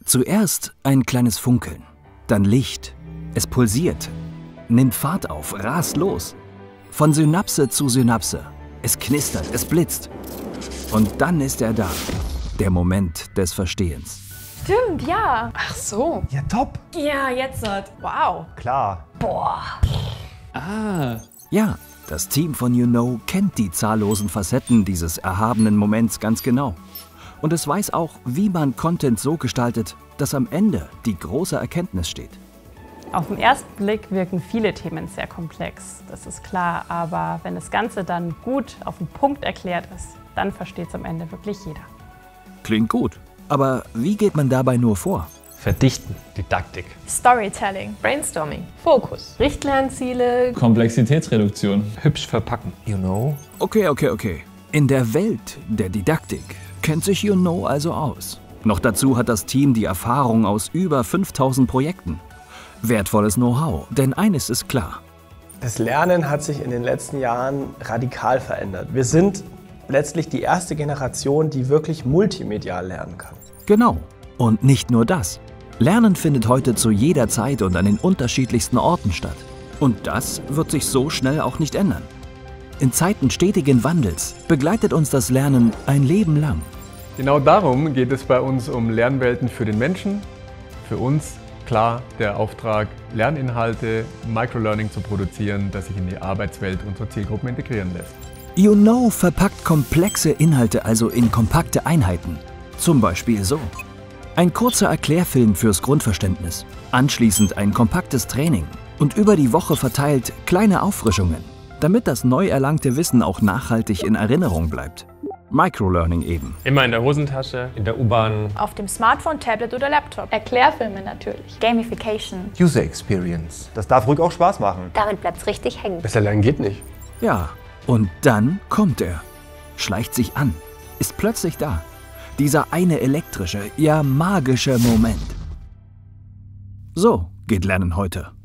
Zuerst ein kleines Funkeln, dann Licht. Es pulsiert, nimmt Fahrt auf, rast los. Von Synapse zu Synapse. Es knistert, es blitzt. Und dann ist er da. Der Moment des Verstehens. Stimmt, ja. Ach so. Ja, top. Ja, jetzt wird. Wow. Klar. Boah. Ja, das Team von YouKnow kennt die zahllosen Facetten dieses erhabenen Moments ganz genau. Und es weiß auch, wie man Content so gestaltet, dass am Ende die große Erkenntnis steht. Auf den ersten Blick wirken viele Themen sehr komplex, das ist klar. Aber wenn das Ganze dann gut auf den Punkt erklärt ist, dann versteht es am Ende wirklich jeder. Klingt gut. Aber wie geht man dabei nur vor? Verdichten. Didaktik. Storytelling. Brainstorming. Fokus. Richtlernziele. Komplexitätsreduktion. Hübsch verpacken. YouKnow? Okay. In der Welt der Didaktik kennt sich YouKnow also aus. Noch dazu hat das Team die Erfahrung aus über 5000 Projekten. Wertvolles Know-how, denn eines ist klar. Das Lernen hat sich in den letzten Jahren radikal verändert. Wir sind letztlich die erste Generation, die wirklich multimedial lernen kann. Genau. Und nicht nur das. Lernen findet heute zu jeder Zeit und an den unterschiedlichsten Orten statt. Und das wird sich so schnell auch nicht ändern. In Zeiten stetigen Wandels begleitet uns das Lernen ein Leben lang. Genau darum geht es bei uns um Lernwelten für den Menschen. Für uns klar der Auftrag, Lerninhalte, Microlearning zu produzieren, das sich in die Arbeitswelt unserer Zielgruppen integrieren lässt. YouKnow verpackt komplexe Inhalte also in kompakte Einheiten. Zum Beispiel so. Ein kurzer Erklärfilm fürs Grundverständnis, anschließend ein kompaktes Training und über die Woche verteilt kleine Auffrischungen, damit das neu erlangte Wissen auch nachhaltig in Erinnerung bleibt. Microlearning eben. Immer in der Hosentasche, in der U-Bahn. Auf dem Smartphone, Tablet oder Laptop. Erklärfilme natürlich. Gamification. User Experience. Das darf ruhig auch Spaß machen. Damit bleibt's richtig hängen. Besser lernen geht nicht. Ja, und dann kommt er, schleicht sich an, ist plötzlich da. Dieser eine elektrische, ja magische Moment. So geht Lernen heute.